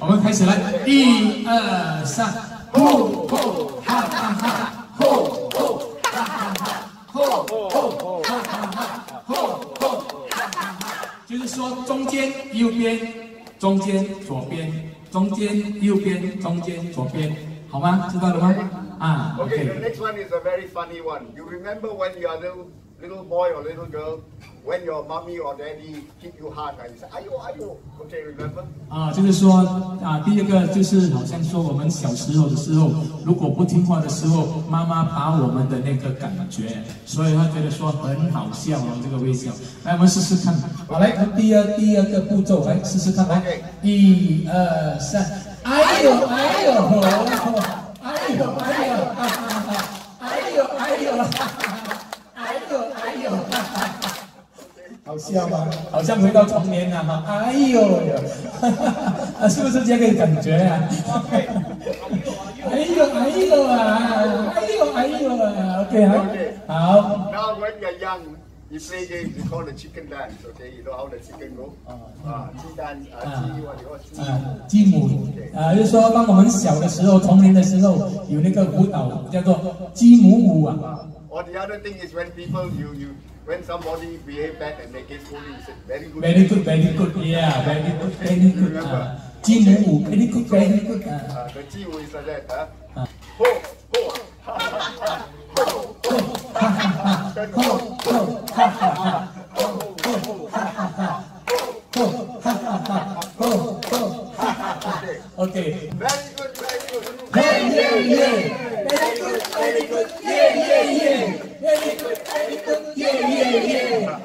我们开始来，1、2、3，吼吼哈哈哈，吼吼哈哈哈，吼吼哈哈哈，吼吼哈哈哈。就是说中间右边，中间左边，中间右边，中间左边，好吗？知道了吗？啊 Okay, the next one is a very funny one. You remember when you are little boy or little girl, when your mommy or daddy hit you hard and you say, "Ayo, ayo." Okay, remember? 就是说第二个就是好像说我们小时候的时候，如果不听话的时候，妈妈打我们的那个感觉，所以他觉得说很好笑哦，这个微笑。来，我们试试看。好，来，第二个步骤，来试试看，来，1、2、3，哎呦，哎呦，哎呦，哎呦，哈哈哈，哎呦，哎呦，哈哈哈，哎呦，哎呦，哈哈哈。好笑吗？好像回到童年了哈！哎呦呦，是不是这个感觉啊？哎呦哎呦啊！哎呦哎呦啊 ！OK 好。 Now when you're young, you play games. You call the chicken dance. Okay, you know how the chicken go? 鸡蛋鸡母就是说，当我们小的时候，童年的时候，有那个舞蹈叫做鸡母舞啊。 Or the other thing is when people when somebody behave bad and they get scolded, you say very good. Very good, very good. Yeah, very good, very good. 鸡母舞 very good, very good. The 鸡舞 is like that. Ho, ho, ha ha ha. Ho, ho, ha ha ha. Ho, ho, ha ha ha. Ho, ho, ha ha ha. Ho, ha ha ha. Ho, ho, ha ha ha. Okay. Very good, very good. Yeah. Very good, very good. Yeah. Very good, very good. Yeah.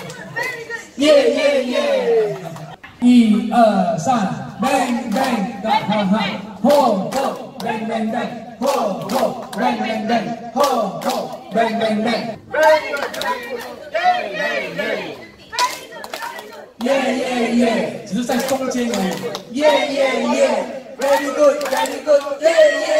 Yeah. 1、2、3 ，bang bang， 哈哈，吼吼 ，bang bang bang， 吼吼 ，bang bang bang， 吼吼 ，bang bang bang。 Very good, very good. Yeah，只是在中间而已。Yeah，very good，very good，yeah。